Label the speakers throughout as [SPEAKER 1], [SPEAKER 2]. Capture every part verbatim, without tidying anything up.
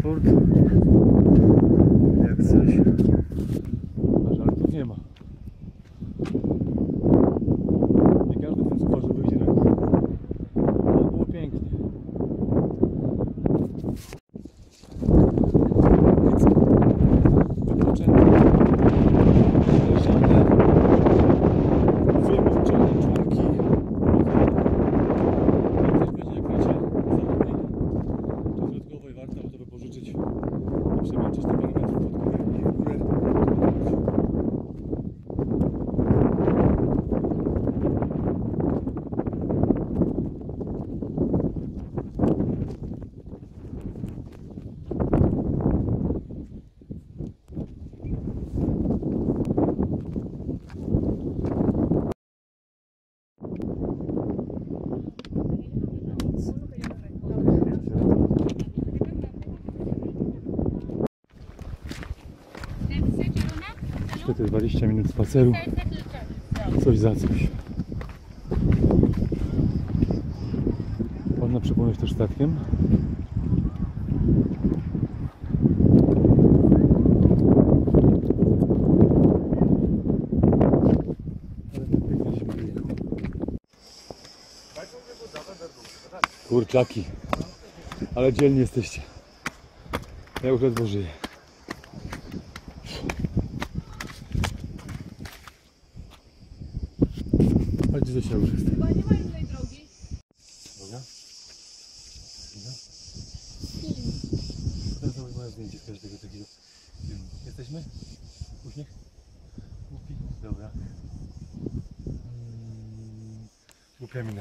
[SPEAKER 1] transport. Jak coś. A żartów nie ma. Nie każdy w tym sporze wyjdzie na górę. Ale było pięknie. Wypoczęte. Leżane. Wymoczone członki. Też będzie, jak wiecie, zachodniej czy środkowej warto to wypożyczyć i przemęczyć te parę metrów pod górę i w górę. Niestety dwadzieścia minut spaceru, coś za coś. Można przepłynąć też statkiem. Kurczaki, ale dzielni jesteście. Ja już ledwo żyję. Chodź, Zosia już jest.
[SPEAKER 2] Chyba nie ma innej drogi.
[SPEAKER 1] Droga? Droga? Potem zrobię moje zdjęcie z każdego takiego filmu. Jesteśmy? Uśmiech? Głupi? Dobra. Hmm. Głupia mina.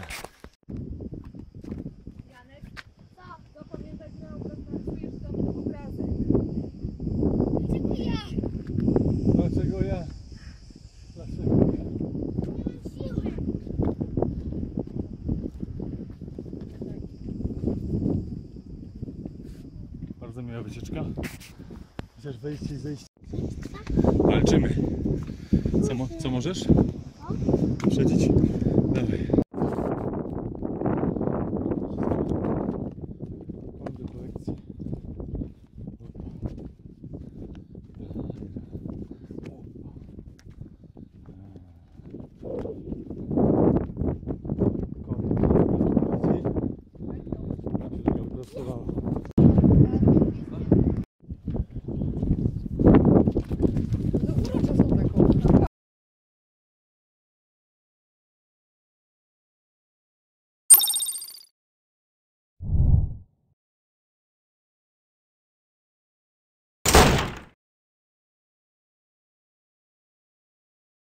[SPEAKER 2] Janek, co? Zapamiętać na obraz, narysujesz do mnie obrazek. Dlaczego ja?
[SPEAKER 1] Dlaczego ja? Dlaczego ja? Bardzo miła wycieczka. Chociaż wejście i zejście. Walczymy. Co, mo co możesz? Przedzić? Dawaj.